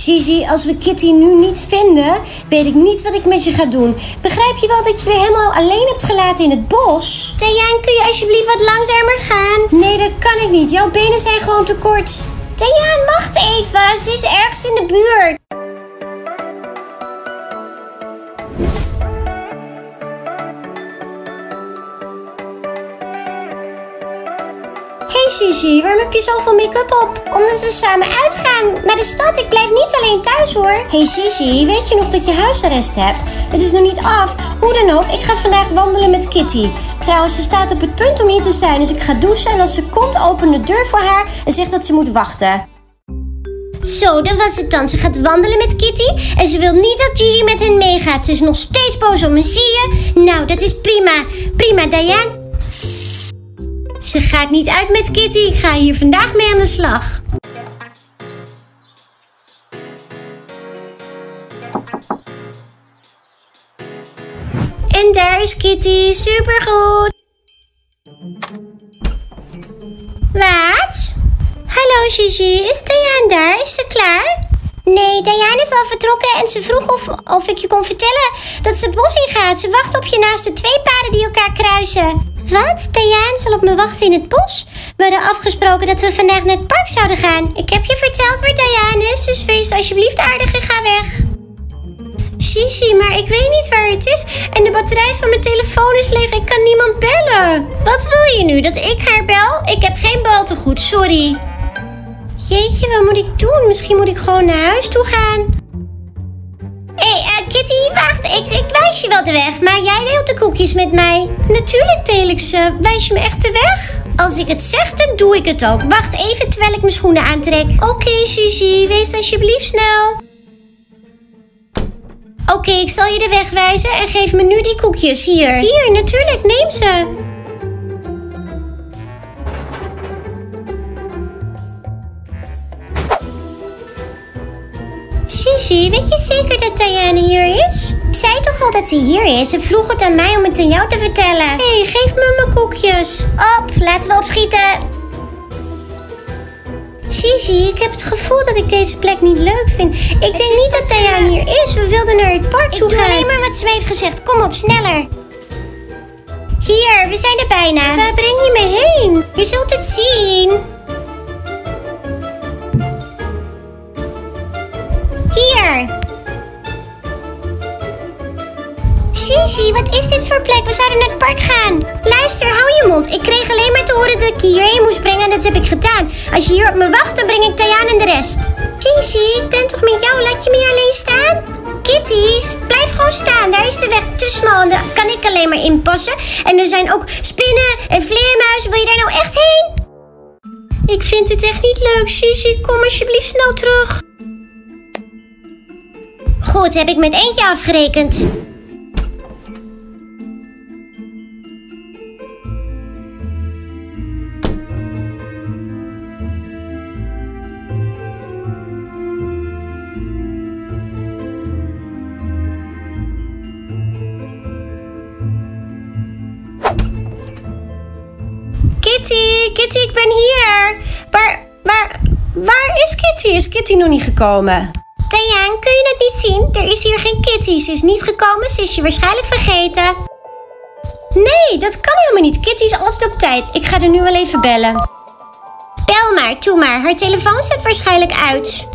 Sisi, als we Kitty nu niet vinden, weet ik niet wat ik met je ga doen. Begrijp je wel dat je er helemaal alleen hebt gelaten in het bos? Taiyaan, kun je alsjeblieft wat langzamer gaan? Nee, dat kan ik niet. Jouw benen zijn gewoon te kort. Taiyaan, wacht even. Ze is ergens in de buurt. Hey Sisi, waarom heb je zoveel make-up op? Omdat we samen uitgaan naar de stad. Ik blijf niet alleen thuis hoor. Hey Sisi, weet je nog dat je huisarrest hebt? Het is nog niet af. Hoe dan ook, ik ga vandaag wandelen met Kitty. Trouwens, ze staat op het punt om hier te zijn, dus ik ga douchen en als ze komt, open de deur voor haar en zeg dat ze moet wachten. Zo, dat was het dan. Ze gaat wandelen met Kitty en ze wil niet dat Gigi met hen meegaat. Ze is nog steeds boos op me, zie je? Nou, dat is prima. Prima, Taiyaan. Ze gaat niet uit met Kitty. Ik ga hier vandaag mee aan de slag. En daar is Kitty. Supergoed. Wat? Hallo Gigi, is Taiyaan daar? Is ze klaar? Nee, Taiyaan is al vertrokken en ze vroeg of ik je kon vertellen dat ze het bos in gaat. Ze wacht op je naast de 2 paden die elkaar kruisen. Wat? Taiyaan zal op me wachten in het bos? We hadden afgesproken dat we vandaag naar het park zouden gaan. Ik heb je verteld waar Taiyaan is, dus wees alsjeblieft aardig en ga weg. Gigi, maar ik weet niet waar het is en de batterij van mijn telefoon is leeg. Ik kan niemand bellen. Wat wil je nu, dat ik haar bel? Ik heb geen beltegoed, sorry. Jeetje, wat moet ik doen? Misschien moet ik gewoon naar huis toe gaan. Hé, Kitty, wacht. Ik wijs je wel de weg, maar jij deelt de koekjes met mij. Natuurlijk deel ik ze. Wijs je me echt de weg? Als ik het zeg, dan doe ik het ook. Wacht even terwijl ik mijn schoenen aantrek. Oké, Gigi, wees alsjeblieft snel. Oké, ik zal je de weg wijzen en geef me nu die koekjes hier. Hier, natuurlijk, neem ze. Gigi, weet je zeker dat Taiyaan hier is? Ik zei toch al dat ze hier is? Ze vroeg het aan mij om het aan jou te vertellen. Hé, geef me mijn koekjes. Op, laten we opschieten. Gigi, ik heb het gevoel dat ik deze plek niet leuk vind. Ik denk niet dat Taiyaan hier is. We wilden naar het park toe gaan. Ik doe alleen maar wat ze me heeft gezegd. Kom op, sneller. Hier, we zijn er bijna. Waar breng je me heen? Je zult het zien. Hier. Gigi, wat is dit voor plek? We zouden naar het park gaan. Luister, hou je mond. Ik kreeg alleen maar te horen dat ik je hierheen moest brengen en dat heb ik gedaan. Als je hier op me wacht, dan breng ik Taiyaan en de rest. Gigi, ik ben toch met jou? Laat je me hier alleen staan? Kitties, blijf gewoon staan. Daar is de weg te smal en daar kan ik alleen maar inpassen. En er zijn ook spinnen en vleermuizen. Wil je daar nou echt heen? Ik vind het echt niet leuk. Gigi, kom alsjeblieft snel terug. Goed, heb ik met eentje afgerekend. Kitty, ik ben hier. Waar is Kitty? Is Kitty nog niet gekomen? Taiyaan, kun je het niet zien? Er is hier geen Kitty. Ze is niet gekomen. Ze is je waarschijnlijk vergeten. Nee, dat kan helemaal niet. Kitty is altijd op tijd. Ik ga er nu wel even bellen. Bel maar, doe maar. Haar telefoon staat waarschijnlijk uit.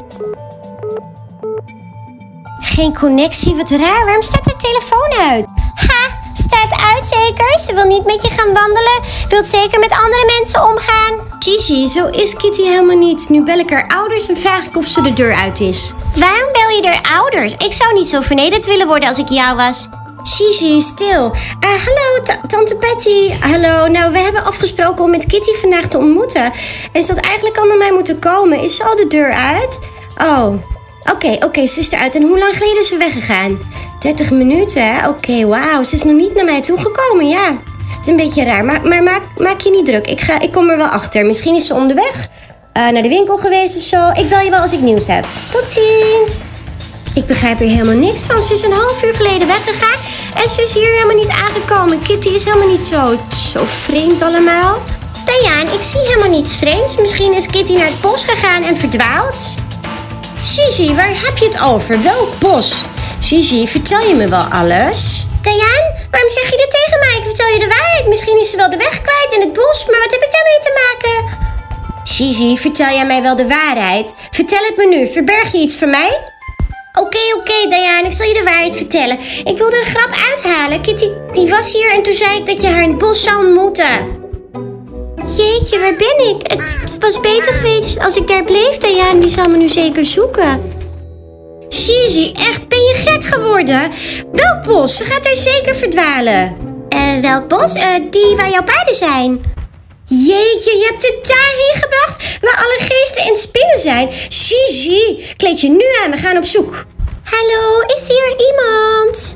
Geen connectie, wat raar. Waarom staat haar telefoon uit? Ha, staat uit zeker? Ze wil niet met je gaan wandelen. Wilt zeker met andere mensen omgaan. Gigi, zo is Kitty helemaal niet. Nu bel ik haar ouders en vraag ik of ze de deur uit is. Waarom bel je haar ouders? Ik zou niet zo vernederd willen worden als ik jou was. Gigi, stil. Hallo, tante Patty. Hallo, nou, we hebben afgesproken om met Kitty vandaag te ontmoeten. En ze had eigenlijk al naar mij moeten komen. Is ze al de deur uit? Oh, oké, ze is eruit. En hoe lang geleden is ze weggegaan? 30 minuten, hè? Oké, wauw. Ze is nog niet naar mij toegekomen, ja. Het is een beetje raar, maar maak je niet druk. Ik kom er wel achter. Misschien is ze onderweg naar de winkel geweest of zo. Ik bel je wel als ik nieuws heb. Tot ziens. Ik begrijp hier helemaal niks van. Ze is een half uur geleden weggegaan en ze is hier helemaal niet aangekomen. Kitty is helemaal niet zo vreemd allemaal. Taiyaan, ik zie helemaal niets vreemds. Misschien is Kitty naar het bos gegaan en verdwaald. Gigi, waar heb je het over? Welk bos? Gigi, vertel je me wel alles? Diane, waarom zeg je dit tegen mij? Ik vertel je de waarheid. Misschien is ze wel de weg kwijt in het bos, maar wat heb ik daarmee te maken? Gigi, vertel jij mij wel de waarheid? Vertel het me nu. Verberg je iets van mij? Oké, Diane, ik zal je de waarheid vertellen. Ik wilde een grap uithalen. Kitty, die was hier en toen zei ik dat je haar in het bos zou ontmoeten. Jeetje, waar ben ik? Het was beter geweest als ik daar bleef, Diane. Die zal me nu zeker zoeken. Gigi, echt? Ben je gek geworden? Welk bos? Ze gaat er zeker verdwalen. Welk bos? Die waar jouw paarden zijn. Jeetje, je hebt het daarheen gebracht waar alle geesten en spinnen zijn. Gigi, kleed je nu aan, we gaan op zoek. Hallo, is hier iemand?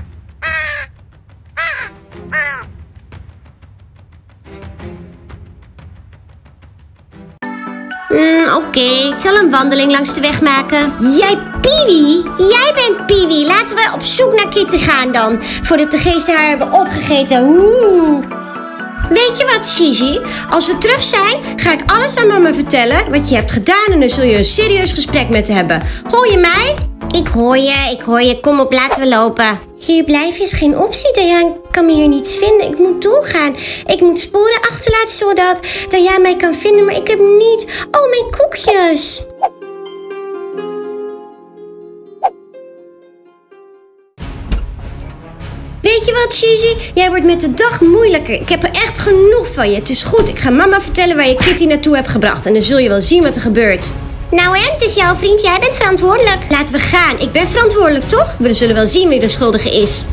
Oké, ik zal een wandeling langs de weg maken. Jij, Piwi? Jij bent Piwi. Laten we op zoek naar Kitty gaan dan. Voordat de geesten haar hebben opgegeten. Oeh. Weet je wat, Gigi? Als we terug zijn, ga ik alles aan mama vertellen wat je hebt gedaan en dan zul je een serieus gesprek met haar hebben. Hoor je mij? Ik hoor je. Kom op, laten we lopen. Hier blijven is geen optie, Diane. Ik kan me hier niet vinden. Ik moet doorgaan. Ik moet sporen achterlaten zodat Diane mij kan vinden, maar ik heb niet... Oh, mijn koekjes. Weet je wat, Gigi? Jij wordt met de dag moeilijker. Ik heb er echt genoeg van je. Het is goed, ik ga mama vertellen waar je Kitty naartoe hebt gebracht. En dan zul je wel zien wat er gebeurt. Nou en, het is jouw vriend. Jij bent verantwoordelijk. Laten we gaan. Ik ben verantwoordelijk, toch? We zullen wel zien wie de schuldige is.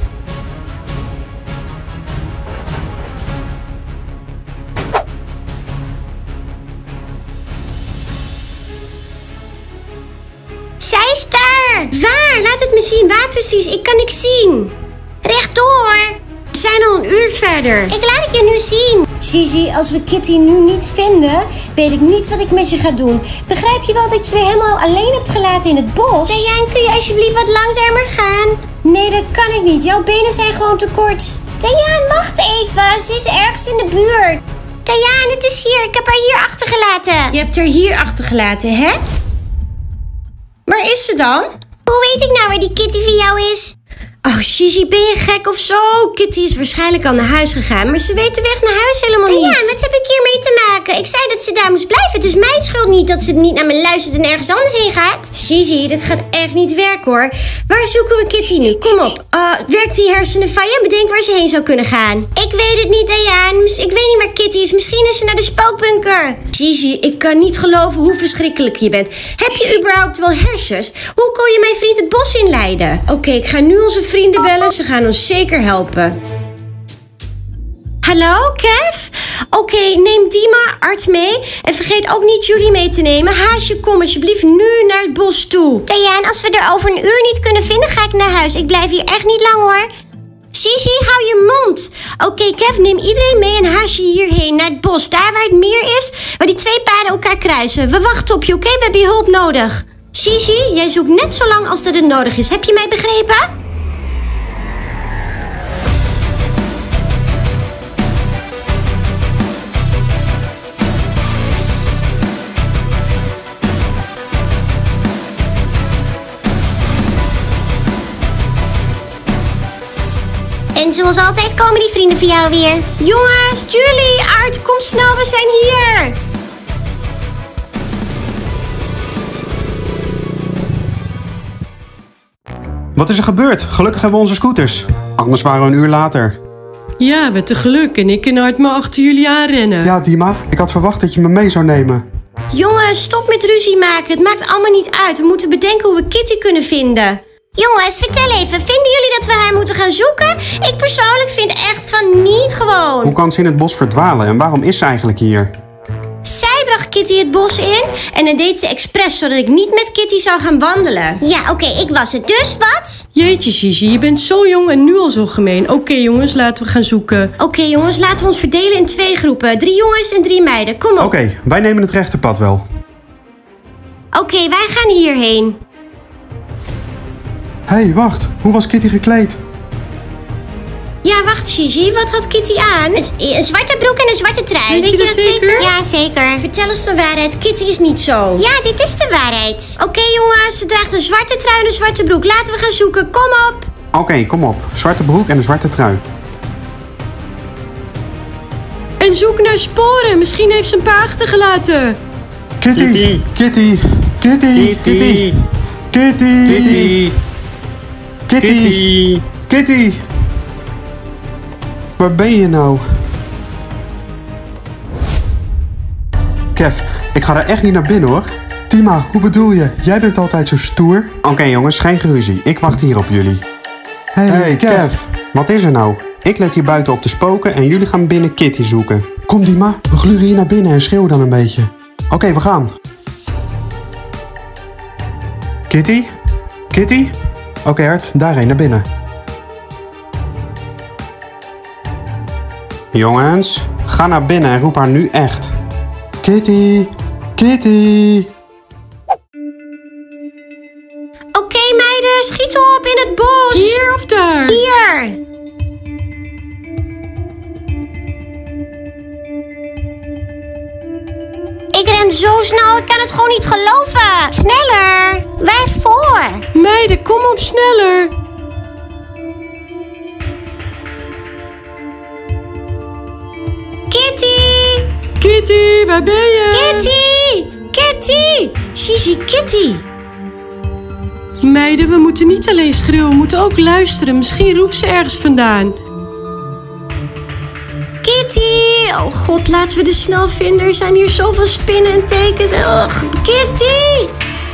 Zij is daar. Waar? Laat het me zien. Waar precies? Ik kan niks zien. Rechtdoor. We zijn al een uur verder. Ik laat het je nu zien. Gigi, als we Kitty nu niet vinden, weet ik niet wat ik met je ga doen. Begrijp je wel dat je er helemaal alleen hebt gelaten in het bos? Diane, kun je alsjeblieft wat langzamer gaan? Nee, dat kan ik niet. Jouw benen zijn gewoon te kort. Diane, wacht even. Ze is ergens in de buurt. Diane, het is hier. Ik heb haar hier achtergelaten. Je hebt haar hier achtergelaten, hè? Waar is ze dan? Hoe weet ik nou waar die Kitty van jou is? Oh, Gigi, ben je gek of zo? Kitty is waarschijnlijk al naar huis gegaan, maar ze weet de weg naar huis helemaal niet. Ja, wat heb ik hiermee te maken? Ik zei dat ze daar moest blijven. Het is mijn schuld niet dat ze niet naar me luistert en ergens anders heen gaat. Gigi, dit gaat echt niet werken hoor. Waar zoeken we Kitty nu? Kom op. Werkt die hersenen van je? Bedenk waar ze heen zou kunnen gaan. Ik weet het niet, Diane. Ik weet niet waar Kitty is. Misschien is ze naar de spookbunker. Gigi, ik kan niet geloven hoe verschrikkelijk je bent. Heb je überhaupt wel hersens? Hoe kon je mijn vriend het bos inleiden? Oké, ik ga nu onze vrienden bellen. Ze gaan ons zeker helpen. Hallo, Kev? Oké, neem Dima, Art mee. En vergeet ook niet Julie mee te nemen. Haasje, kom alsjeblieft nu naar het bos toe. Diane, als we er over een uur niet kunnen vinden, ga ik naar huis. Ik blijf hier echt niet lang hoor. Gigi, hou je mond. Oké, Kev, neem iedereen mee en haas je hierheen naar het bos. Daar waar het meer is, waar die twee paden elkaar kruisen. We wachten op je, oké? We hebben je hulp nodig. Gigi, jij zoekt net zo lang als dat het nodig is. Heb je mij begrepen? En zoals altijd komen die vrienden van jou weer. Jongens, Julie, Art, kom snel, we zijn hier. Wat is er gebeurd? Gelukkig hebben we onze scooters. Anders waren we een uur later. Ja, met de geluk en ik kan Art maar achter jullie aanrennen. Ja, Dima, ik had verwacht dat je me mee zou nemen. Jongens, stop met ruzie maken. Het maakt allemaal niet uit. We moeten bedenken hoe we Kitty kunnen vinden. Jongens, vertel even. Vinden jullie dat we haar moeten gaan zoeken? Ik persoonlijk vind echt van niet gewoon. Hoe kan ze in het bos verdwalen en waarom is ze eigenlijk hier? Zij bracht Kitty het bos in en dat deed ze expres, zodat ik niet met Kitty zou gaan wandelen. Ja, oké, ik was het. Dus wat? Jeetje, Gigi, je bent zo jong en nu al zo gemeen. Oké, jongens, laten we gaan zoeken. Oké, jongens, laten we ons verdelen in 2 groepen. 3 jongens en 3 meiden. Kom op. Oké, wij nemen het rechte pad wel. Oké, wij gaan hierheen. Hé, wacht. Hoe was Kitty gekleed? Ja, wacht, Gigi. Wat had Kitty aan? Een zwarte broek en een zwarte trui. Weet je dat zeker? Ja, zeker. Vertel eens de waarheid. Kitty is niet zo. Ja, dit is de waarheid. Oké, jongens. Ze draagt een zwarte trui en een zwarte broek. Laten we gaan zoeken. Kom op. Oké, kom op. Zwarte broek en een zwarte trui. En zoek naar sporen. Misschien heeft ze een paar achtergelaten. Kitty! Kitty! Kitty! Kitty! Kitty! Kitty! Kitty! Waar ben je nou? Kev, ik ga er echt niet naar binnen hoor. Tima, hoe bedoel je? Jij bent altijd zo stoer. Oké, jongens, geen geruzie. Ik wacht hier op jullie. Hey Kev, wat is er nou? Ik let hier buiten op de spoken en jullie gaan binnen Kitty zoeken. Kom Dima, we gluren hier naar binnen en schreeuwen dan een beetje. Oké, we gaan. Kitty? Kitty? Oké, Hart, daarheen naar binnen. Jongens, ga naar binnen en roep haar nu echt. Kitty! Kitty! Oké, meiden. Schiet op in het bos. Hier of daar? Hier. Ik ren zo snel, ik kan het gewoon niet geloven. Sneller. Wij voor. Meiden, kom op sneller. Kitty. Kitty, waar ben je? Kitty. Kitty. Gigi, Kitty. Meiden, we moeten niet alleen schreeuwen, we moeten ook luisteren. Misschien roept ze ergens vandaan. Kitty. Oh god, laten we de snel vinden. Er zijn hier zoveel spinnen en tekens. Ugh. Kitty.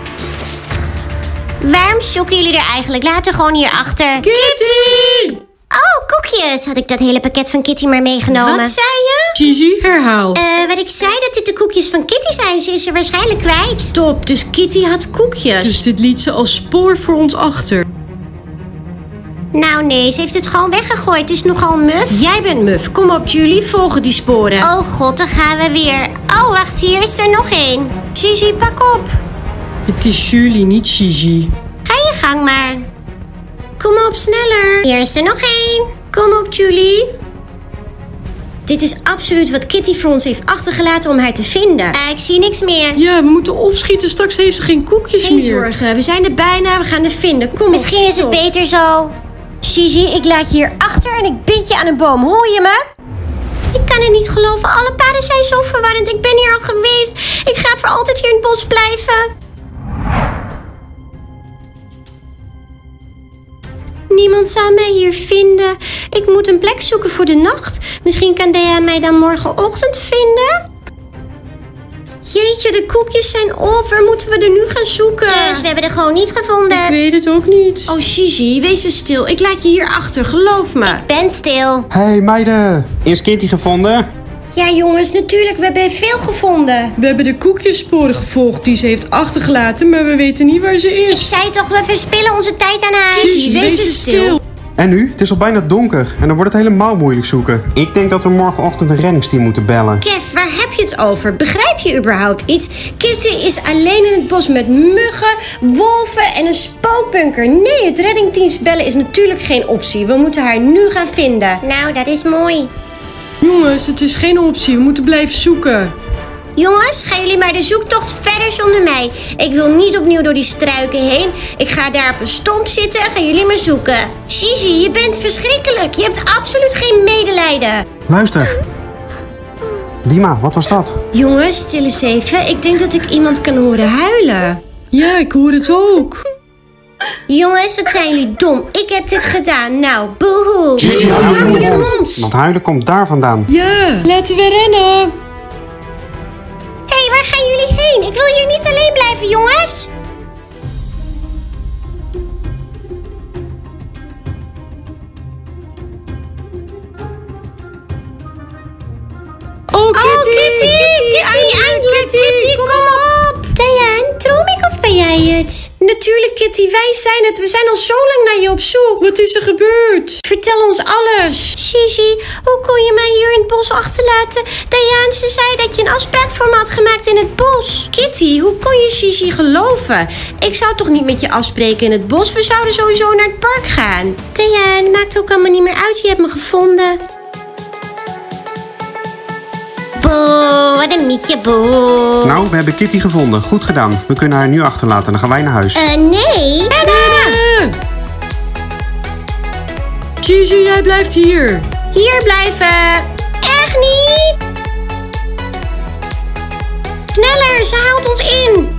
Waarom zoeken jullie er eigenlijk? Laten gewoon hier achter. Kitty. Oh, koekjes. Had ik dat hele pakket van Kitty maar meegenomen. Wat zei je? Gigi, herhaal. Wat ik zei dat dit de koekjes van Kitty zijn. Ze is er waarschijnlijk kwijt. Stop, dus Kitty had koekjes. Dus dit liet ze als spoor voor ons achter. Nou nee, ze heeft het gewoon weggegooid. Het is nogal muf. Jij bent muf. Kom op, Julie. Volgen die sporen. Oh god, dan gaan we weer. Oh, wacht, hier is er nog één. Gigi, pak op. Het is Julie, niet Gigi. Ga je gang maar. Kom op, sneller. Hier is er nog één. Kom op, Julie. Dit is absoluut wat Kitty voor ons heeft achtergelaten om haar te vinden. Ik zie niks meer. Ja, we moeten opschieten. Straks heeft ze geen koekjes Geen meer. zorgen, we zijn er bijna. We gaan er vinden. Kom op, Misschien is het stop. beter zo. Gigi, ik laat je hier achter en ik bind je aan een boom. Hoor je me? Ik kan het niet geloven. Alle paden zijn zo verwarrend. Ik ben hier al geweest. Ik ga voor altijd hier in het bos blijven. Niemand zou mij hier vinden. Ik moet een plek zoeken voor de nacht. Misschien kan Dea mij dan morgenochtend vinden. Jeetje, de koekjes zijn op. Waar moeten we er nu gaan zoeken? Dus we hebben er gewoon niet gevonden. Ik weet het ook niet. Oh, Gigi, wees eens stil. Ik laat je hier achter, geloof me. Ben stil. Hey meiden, is Kitty gevonden? Ja, jongens, natuurlijk. We hebben veel gevonden. We hebben de koekjessporen gevolgd die ze heeft achtergelaten, maar we weten niet waar ze Ik is. zei toch, we verspillen onze tijd aan haar. Gigi, wees eens stil. En nu? Het is al bijna donker en dan wordt het helemaal moeilijk zoeken. Ik denk dat we morgenochtend een reddingsteam moeten bellen. Kev, waar heb je het over? Begrijp je überhaupt iets? Kitty is alleen in het bos met muggen, wolven en een spookbunker. Nee, het reddingteam bellen is natuurlijk geen optie. We moeten haar nu gaan vinden. Nou, dat is mooi. Jongens, het is geen optie. We moeten blijven zoeken. Jongens, gaan jullie maar de zoektocht verder zonder mij. Ik wil niet opnieuw door die struiken heen. Ik ga daar op een stomp zitten en gaan jullie maar zoeken. Gigi, je bent verschrikkelijk. Je hebt absoluut geen medelijden. Luister. Dima, wat was dat? Jongens, stil eens even. Ik denk dat ik iemand kan horen huilen. Ja, ik hoor het ook. Jongens, wat zijn jullie dom. Ik heb dit gedaan. Nou, boehoe. Hou je mond. Want huilen komt daar vandaan. Ja, laten we rennen. Hé, waar gaan jullie heen? Ik wil hier niet alleen blijven, jongens. Kitty, eindelijk, Kitty, kom op. Diane, droom ik of ben jij jij het? Natuurlijk, Kitty, wij zijn het. We zijn al zo lang naar je op zoek. Wat is er gebeurd? Vertel ons alles. Gigi, hoe kon je mij hier in het bos achterlaten? Diane, ze zei dat je een afspraak voor me had gemaakt in het bos. Kitty, hoe kon je Gigi geloven? Ik zou toch niet met je afspreken in het bos? We zouden sowieso naar het park gaan. Diane, maakt ook allemaal niet meer uit. Je hebt me gevonden. Boe, wat een mietje, boe. Nou, we hebben Kitty gevonden. Goed gedaan. We kunnen haar nu achterlaten. Dan gaan wij naar huis. Nee. Gigi, jij blijft hier. Hier blijven. Echt niet. Sneller, ze haalt ons in.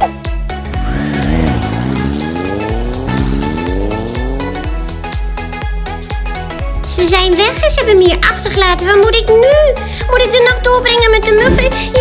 Ze zijn weg en ze hebben me hier achtergelaten. Wat moet ik nu? Moet ik de nacht doorbrengen met de muggen?